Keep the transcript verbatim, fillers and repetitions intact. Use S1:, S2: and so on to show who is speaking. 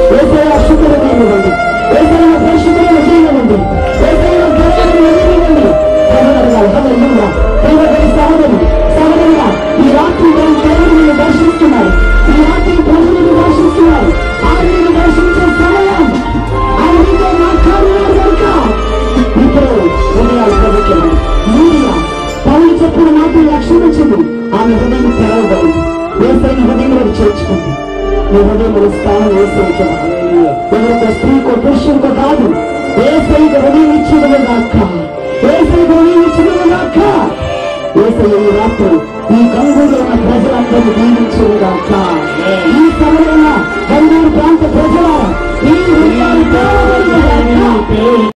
S1: ఏసయ్య శుద్ధమైనవండి, ఏసయ్య పరిశుద్ధమైన చేయనివ్వండి, ఏసయ్య జ్ఞానాన్ని ఇవ్వనివ్వండి. సహోదరుగా హల్లెలూయా. ప్రియమైన సహోదరుడు సహోదరుగా ఈ రాత్రి దేవుడిని దర్శిస్తున్నారు, ఈ రాత్రి ప్రభువుని దర్శిస్తున్నారు. ఆయనను దర్శించే సమయం ఆయనతో మాట్లాడినారు కనుక ఇప్పుడు హృదయాలు ప్రభుత్వం మీడియా పౌలు చెప్పిన మాటలు లక్ష్యించింది. ఆమె హృదయం తెరవబడింది, ఏసైన హృదయంలో చేర్చుకుంది. నీ హృదయంలో స్థానం ఏసైకి ఎవరికో స్త్రీకో పురుషునికో కాదు, ఏసైకి హృదయం ఇచ్చినవి కాక, ఏసైకి హృదయం ఇచ్చినవి కాక. ఏసై